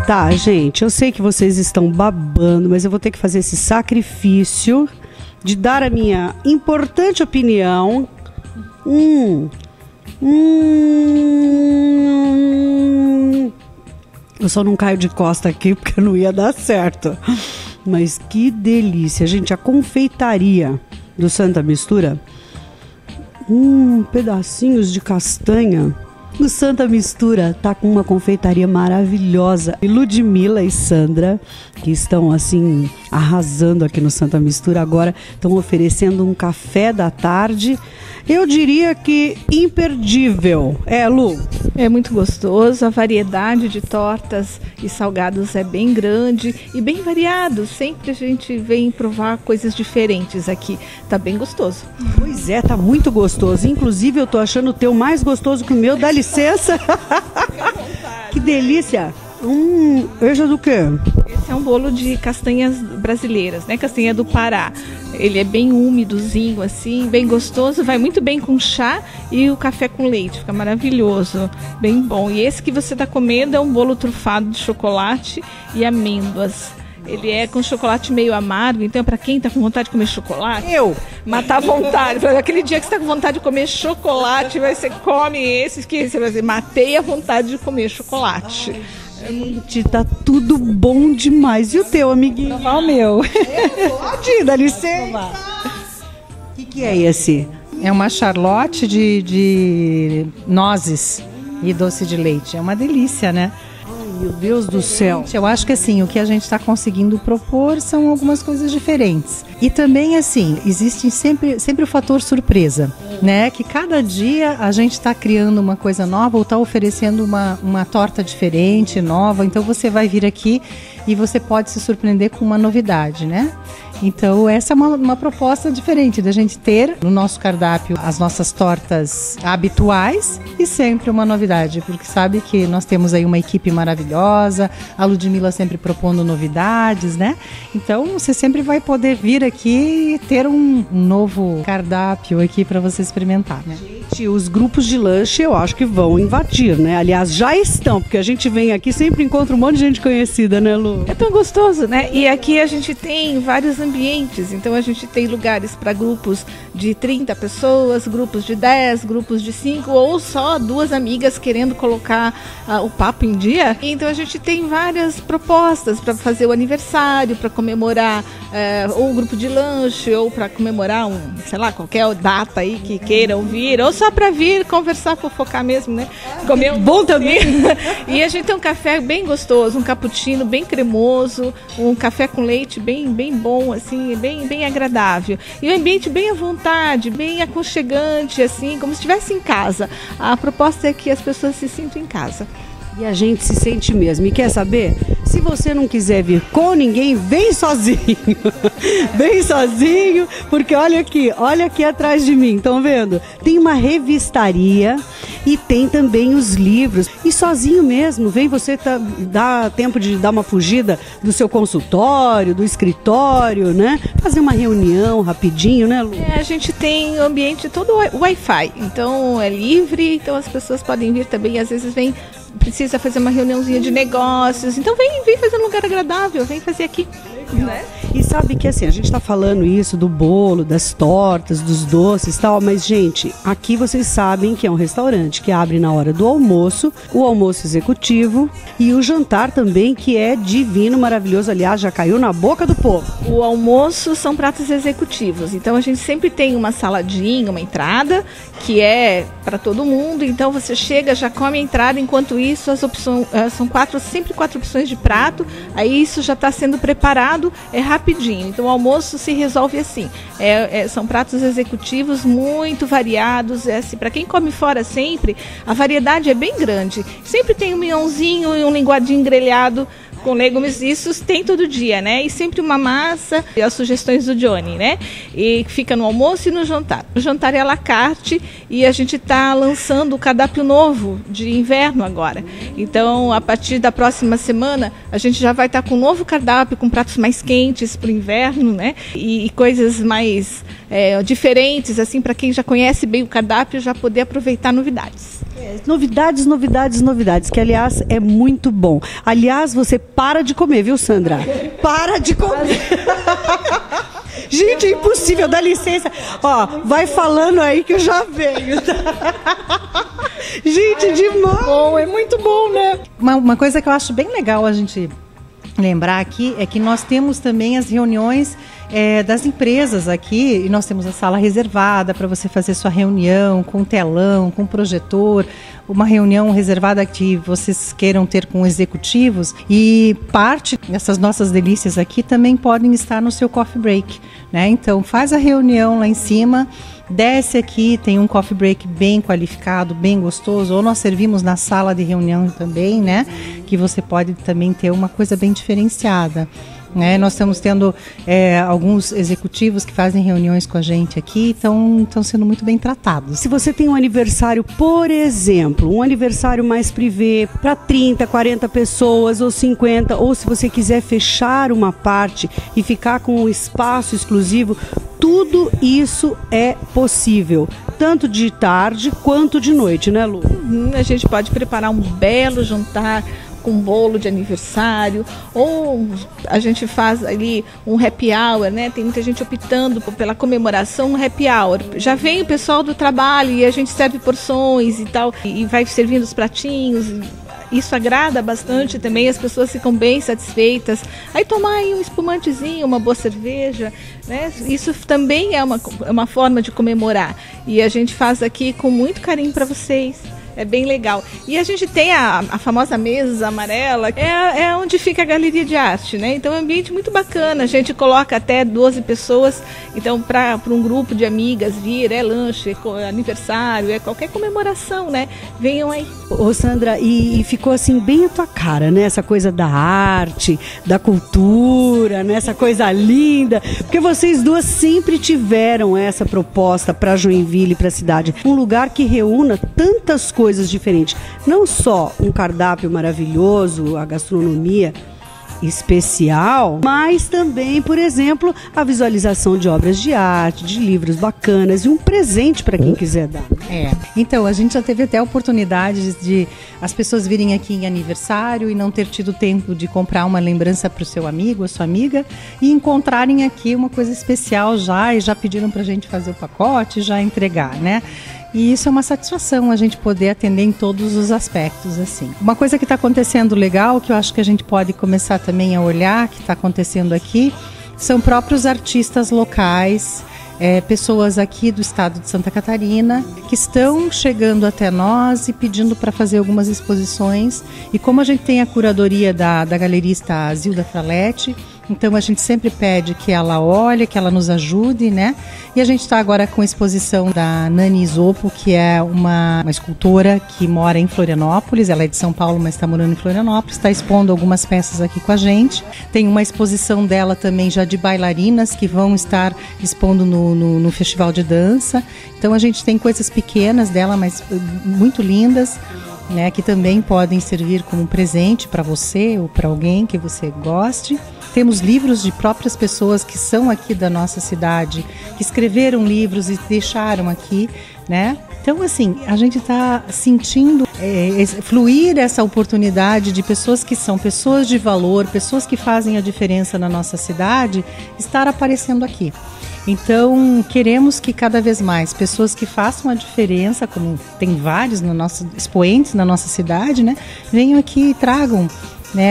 Tá, gente, eu sei que vocês estão babando, mas eu vou ter que fazer esse sacrifício de dar a minha importante opinião. Eu só não caio de costa aqui porque não ia dar certo. Mas que delícia, gente, a confeitaria do Santa Mistura. Pedacinhos de castanha. O Santa Mistura tá com uma confeitaria maravilhosa. E Ludmila e Sandra, que estão assim arrasando aqui no Santa Mistura agora, estão oferecendo um café da tarde. Eu diria que imperdível. Lu? É muito gostoso, a variedade de tortas e salgados é bem grande e bem variado. Sempre a gente vem provar coisas diferentes aqui. Tá bem gostoso. Pois é, tá muito gostoso. Inclusive eu tô achando o teu mais gostoso que o meu. Dá licença. Que delícia. Esse é do quê? Esse é um bolo de castanhas brasileiras, né? Castanha do Pará. Ele é bem úmidozinho, assim, bem gostoso. Vai muito bem com chá e o café com leite. Fica maravilhoso, bem bom. E esse que você está comendo é um bolo trufado de chocolate e amêndoas. Ele é com chocolate meio amargo, então para quem está com vontade de comer chocolate, matar a vontade. Aquele dia que você está com vontade de comer chocolate, você come esse, que você vai dizer, matei a vontade de comer chocolate. Gente, tá tudo bom demais. E o teu, amiguinho? Provar o meu. Pode, dá licença. O que é esse? É uma charlotte de nozes e doce de leite. É uma delícia, né? Meu Deus do céu. Eu acho que assim, o que a gente está conseguindo propor são algumas coisas diferentes. E também assim, existe sempre o fator surpresa, né? Que cada dia a gente está criando uma coisa nova ou está oferecendo uma torta diferente, nova. Então você vai vir aqui e você pode se surpreender com uma novidade, né? Então essa é uma proposta diferente da gente ter no nosso cardápio as nossas tortas habituais e sempre uma novidade, porque sabe que nós temos aí uma equipe maravilhosa, a Ludmila sempre propondo novidades, né? Então você sempre vai poder vir aqui e ter um novo cardápio aqui para você experimentar, né? Gente, os grupos de lanche eu acho que vão invadir, né? Aliás, já estão, porque a gente vem aqui sempre encontra um monte de gente conhecida, né, Lu? É tão gostoso, né? E aqui a gente tem vários ambientes, então a gente tem lugares para grupos de 30 pessoas, grupos de 10, grupos de 5 ou só duas amigas querendo colocar o papo em dia. Então a gente tem várias propostas para fazer o aniversário, para comemorar ou um grupo de lanche, ou para comemorar sei lá, qualquer data aí que queiram vir, ou só para vir conversar, fofocar mesmo, né? Comer bom também. E a gente tem um café bem gostoso, um cappuccino bem cremoso, um café com leite bem bom, assim, bem agradável. E um ambiente bem à vontade, bem aconchegante, assim, como se estivesse em casa. A proposta é que as pessoas se sintam em casa. E a gente se sente mesmo. E quer saber? Se você não quiser vir com ninguém, vem sozinho. Vem sozinho, porque olha aqui atrás de mim, estão vendo? Tem uma revistaria e tem também os livros. E sozinho mesmo, vem você dá tempo de dar uma fugida do seu consultório, do escritório, né? Fazer uma reunião rapidinho, né, Lu? A gente tem o ambiente todo Wi-Fi, então é livre, então as pessoas podem vir também, às vezes precisa fazer uma reuniãozinha de negócios, então vem fazer um lugar agradável, vem fazer aqui, né? E sabe que assim, a gente está falando isso do bolo, das tortas, dos doces e tal, mas gente, aqui vocês sabem que é um restaurante que abre na hora do almoço, o almoço executivo e o jantar também, que é divino, maravilhoso, aliás, já caiu na boca do povo. O almoço são pratos executivos, então a gente sempre tem uma saladinha, uma entrada, que é para todo mundo, então você chega, já come a entrada, enquanto isso as opções são sempre quatro opções de prato, aí isso já está sendo preparado, é rapidinho, então o almoço se resolve assim, são pratos executivos muito variados, assim, para quem come fora sempre, a variedade é bem grande, sempre tem um mionzinho e um linguadinho grelhado com legumes, isso tem todo dia, né? E sempre uma massa, e as sugestões do Johnny, né? E fica no almoço e no jantar. O jantar é à la carte e a gente está lançando o cardápio novo de inverno agora. Então, a partir da próxima semana, a gente já vai estar com um novo cardápio, com pratos mais quentes para o inverno, né? E coisas mais diferentes, assim, para quem já conhece bem o cardápio, já poder aproveitar novidades. Novidades, novidades, novidades, que aliás é muito bom. Aliás, você para de comer, viu, Sandra? Para de comer. Gente, é impossível, dá licença. Ó, vai falando aí que eu já venho. Gente, demais. Bom, é muito bom, né? Uma coisa que eu acho bem legal a gente lembrar aqui é que nós temos também as reuniões das empresas aqui, e nós temos a sala reservada para você fazer sua reunião com telão, com projetor, uma reunião reservada que vocês queiram ter com executivos, e parte dessas nossas delícias aqui também podem estar no seu coffee break, né? Então faz a reunião lá em cima, desce aqui, tem um coffee break bem qualificado, bem gostoso, ou nós servimos na sala de reunião também, né? Que você pode também ter uma coisa bem diferenciada. Nós estamos tendo alguns executivos que fazem reuniões com a gente aqui, estão sendo muito bem tratados. Se você tem um aniversário, por exemplo, um aniversário mais privê, para 30, 40 pessoas ou 50, ou se você quiser fechar uma parte e ficar com um espaço exclusivo, tudo isso é possível, tanto de tarde quanto de noite, né, Lu? A gente pode preparar um belo jantar com bolo de aniversário, ou a gente faz ali um happy hour, né? Tem muita gente optando pela comemoração, um happy hour. Já vem o pessoal do trabalho e a gente serve porções e tal, e vai servindo os pratinhos. Isso agrada bastante também, as pessoas ficam bem satisfeitas. Aí tomar aí um espumantezinho, uma boa cerveja, né? Isso também é uma forma de comemorar. E a gente faz aqui com muito carinho para vocês. É bem legal. E a gente tem a famosa mesa amarela, é onde fica a galeria de arte, né? Então é um ambiente muito bacana. A gente coloca até 12 pessoas. Então, para um grupo de amigas vir, lanche, aniversário, qualquer comemoração, né? Venham aí. Ô Sandra, e ficou assim bem a tua cara, né? Essa coisa da arte, da cultura, né? Essa coisa linda. Porque vocês duas sempre tiveram essa proposta para Joinville, para a cidade. Um lugar que reúna tantas coisas diferentes. Não só um cardápio maravilhoso, a gastronomia especial, mas também, por exemplo, a visualização de obras de arte, de livros bacanas e um presente para quem quiser dar. Então, a gente já teve até a oportunidade de as pessoas virem aqui em aniversário e não ter tido tempo de comprar uma lembrança para o seu amigo ou sua amiga e encontrarem aqui uma coisa especial e já pediram para a gente fazer o pacote, já entregar, né? E isso é uma satisfação, a gente poder atender em todos os aspectos, assim. Uma coisa que está acontecendo legal, que eu acho que a gente pode começar também a olhar, que está acontecendo aqui, são próprios artistas locais, pessoas aqui do estado de Santa Catarina, que estão chegando até nós e pedindo para fazer algumas exposições. E como a gente tem a curadoria da galerista Zilda Fraletti, então a gente sempre pede que ela olhe, que ela nos ajude, né? E a gente está agora com a exposição da Nani Isopo, que é uma escultora que mora em Florianópolis. Ela é de São Paulo, mas está morando em Florianópolis. Está expondo algumas peças aqui com a gente. Tem uma exposição dela também já de bailarinas que vão estar expondo no Festival de Dança. Então a gente tem coisas pequenas dela, mas muito lindas, né, que também podem servir como presente para você ou para alguém que você goste. Temos livros de próprias pessoas que são aqui da nossa cidade, que escreveram livros e deixaram aqui, né? Então, assim, a gente está sentindo fluir essa oportunidade de pessoas que são pessoas de valor, pessoas que fazem a diferença na nossa cidade, estar aparecendo aqui. Então, queremos que cada vez mais pessoas que façam a diferença, como tem vários expoentes na nossa cidade, né, venham aqui e tragam, né,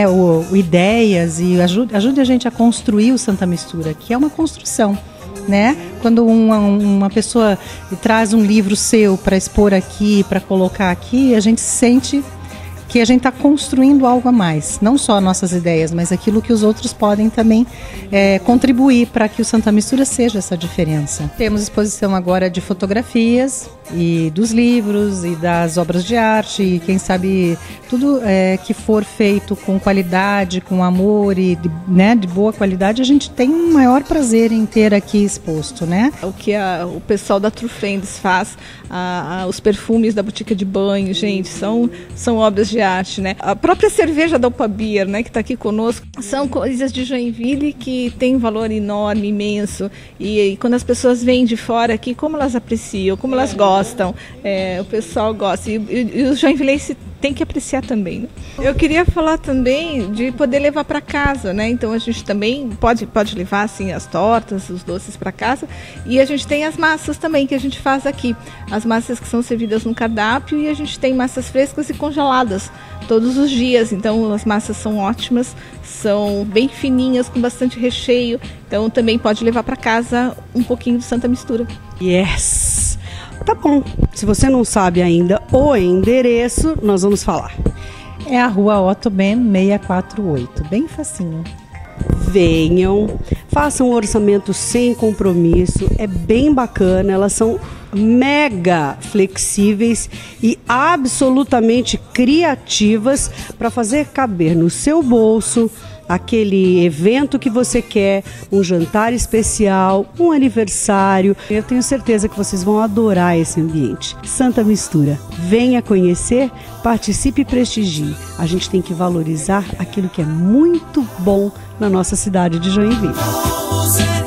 ideias e ajude a gente a construir o Santa Mistura, que é uma construção, né? Quando uma pessoa traz um livro seu para expor aqui, para colocar aqui, a gente sente que a gente está construindo algo a mais, não só nossas ideias, mas aquilo que os outros podem também contribuir para que o Santa Mistura seja essa diferença. Temos exposição agora de fotografias e dos livros e das obras de arte, e quem sabe tudo que for feito com qualidade, com amor e de boa qualidade, a gente tem um maior prazer em ter aqui exposto, né? O que o pessoal da True Friends faz, os perfumes da Botica de Banho, gente, são obras de arte, né? A própria cerveja da Opa Beer, né, que está aqui conosco, são coisas de Joinville que tem valor enorme, imenso. E quando as pessoas vêm de fora aqui, como elas apreciam, como elas gostam, o pessoal gosta. E os joinvilenses tem que apreciar também, né? Eu queria falar também de poder levar para casa, né? Então a gente também pode levar assim as tortas, os doces para casa, e a gente tem as massas também que a gente faz aqui. As massas que são servidas no cardápio, e a gente tem massas frescas e congeladas todos os dias. Então as massas são ótimas, são bem fininhas, com bastante recheio. Então também pode levar para casa um pouquinho de Santa Mistura. Yes! Tá bom, se você não sabe ainda o endereço, nós vamos falar. É a Rua Otto Ben 648, bem facinho. Venham, façam um orçamento sem compromisso, é bem bacana, elas são mega flexíveis e absolutamente criativas para fazer caber no seu bolso aquele evento que você quer, um jantar especial, um aniversário. Eu tenho certeza que vocês vão adorar esse ambiente. Santa Mistura. Venha conhecer, participe e prestigie. A gente tem que valorizar aquilo que é muito bom na nossa cidade de Joinville.